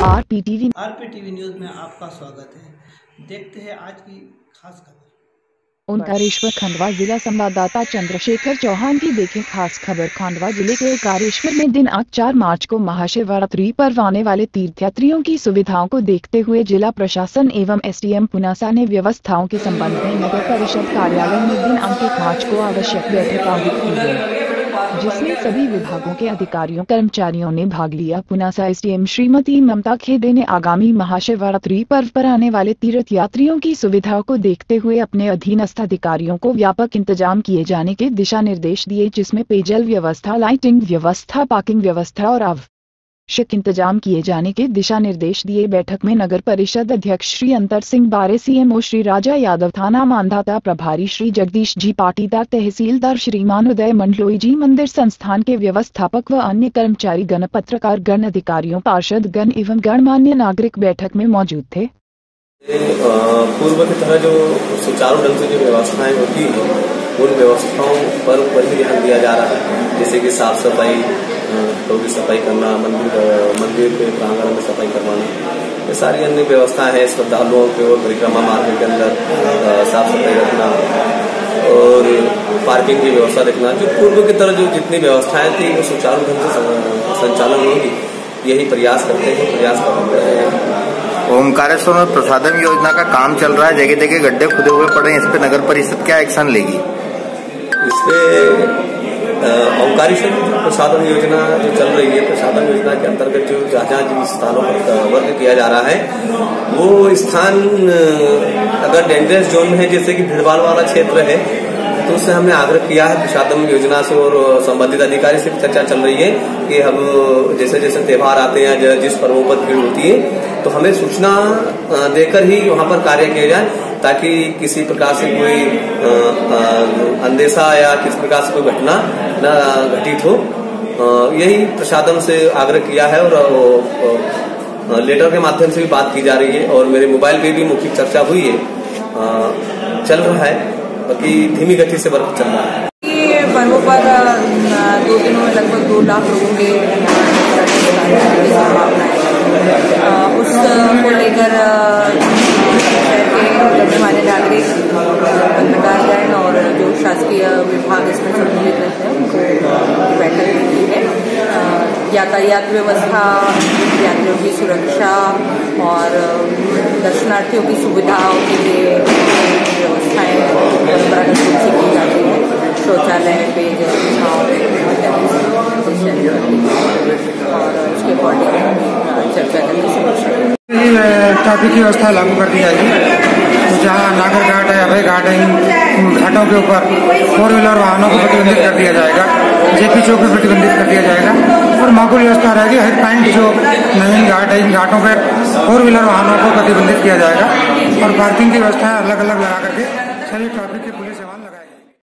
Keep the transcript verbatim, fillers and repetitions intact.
आरपीटीवी आरपीटीवी news में आपका स्वागत है। देखते हैं आज की खास खबर। ओंकारेश्वर खंडवा जिला संवाददाता चंद्रशेखर चौहान की देखें खास खबर। खंडवा जिले के ओंकारेश्वर में दिनांक चार मार्च को महाशिवरात्रि पर्व आने वाले तीर्थयात्रियों की सुविधाओं को देखते हुए जिला प्रशासन एवं एसडीएम पुनासा ने व्यवस्थाओं के संबंध में नगर परिषद कार्यालय में दिनांक एक मार्च को आवश्यक बैठक आयोजित की गई, जिसमें सभी विभागों के अधिकारियों कर्मचारियों ने भाग लिया। पुनासा एसडीएम श्रीमती ममता खेदे ने आगामी महाशिवरात्रि पर्व पर आने वाले तीर्थ यात्रियों की सुविधाओं को देखते हुए अपने अधीनस्थ अधिकारियों को व्यापक इंतजाम किए जाने के दिशा निर्देश दिए, जिसमें पेयजल व्यवस्था, लाइटिंग व्यवस्था, पार्किंग व्यवस्था और आवश्यक इंतजाम किए जाने के दिशा निर्देश दिए। बैठक में नगर परिषद अध्यक्ष श्री अंतर सिंह बारे, सीएमओ श्री राजा यादव, थाना मानधाता प्रभारी श्री जगदीश जी पाटीदार, तहसीलदार श्रीमान उदय मंडलोई जी, मंदिर संस्थान के व्यवस्थापक व अन्य कर्मचारी गण, पत्रकार गण, अधिकारियों, पार्षद गण एवं गणमान्य नागरिक बैठक में मौजूद थे। पूर्व की तरह जो सुचारू ढंग से जो व्यवस्थाएं होती है उन व्यवस्थाओं पर ऊपर ही ध्यान दिया जा रहा है, जैसे कि साफ सफाई, घाटों की सफाई करना, मंदिर मंदिर के प्रांगण में सफाई करवाना, ये सारी अन्य व्यवस्थाएं हैं। श्रद्धालुओं के और परिक्रमा मार्ग के अंदर साफ सफाई रखना और पार्किंग की व्यवस्था देखना, जो पूर्व की तरह जो जितनी व्यवस्थाएं थी वो सुचारू ढंग से संचालन होगी, यही प्रयास करते हैं प्रयास कर रहे हैं। ओंकारेश्वर में प्रसादम योजना का काम चल रहा है, जगह जगह गड्ढे खुदे हुए पड़े हैं, इस पे नगर परिषद क्या एक्शन लेगी? इस पे ओंकारेश्वर में जो प्रसादम योजना जो चल रही है, प्रसादम योजना के अंतर्गत जो जहाँ जहाँ जिन स्थानों पर वर्क किया जा रहा है वो स्थान अगर डेंजरस जोन में है, जैसे कि भीड़भाड़ वाला क्षेत्र है, तो उससे हमने आग्रह किया है प्रसादम योजना से और संबंधित अधिकारी से चर्चा चल रही है कि हम जैसे जैसे त्योहार आते हैं, जिस पर्वों पर भीड़ होती है, तो हमें सूचना देकर ही वहां पर कार्य किया जाए, ताकि किसी प्रकार से कोई अंदेशा या किसी प्रकार से कोई घटना न घटित हो। यही प्रशासन से आग्रह किया है और लेटर के माध्यम से भी बात की जा रही है और मेरे मोबाइल पे भी मुख्य चर्चा हुई है, चल रहा है, बाकी धीमी गति से वर्क चल रहा है। ये पर्वों पर दो दिनों में लगभग दो लाख लोगों के संभावना है। उसको लेकर शहर के गणमान्य नागरिक, पत्रकारगण और जो शासकीय विभाग इसमें सम्मिलित रहते हैं उनको बैठक की है। यातायात व्यवस्था, यात्रियों की सुरक्षा और दर्शनार्थियों की सुविधाओं के लिए व्यवस्थाएं परंपरागत रूप से की जाती है। शौचालय, पेयजल, छाँव और उसके अकॉर्डिंग चर्चा करनी। ट्रैफिक की व्यवस्था लागू कर दी जाएगी, तो जहाँ नागर घाट है, अभय घाट है, इन घाटों के ऊपर फोर व्हीलर वाहनों को प्रतिबंधित कर दिया जाएगा, जेपी चौक पर प्रतिबंधित कर दिया जाएगा और माकूल व्यवस्था रहेगी। हेड पॉइंट जो नवीन घाट है, इन घाटों पर फोर व्हीलर वाहनों को प्रतिबंधित किया जाएगा और पार्किंग की व्यवस्था अलग अलग लगा करके सभी ट्रैफिक के पुलिस जवान लगाए।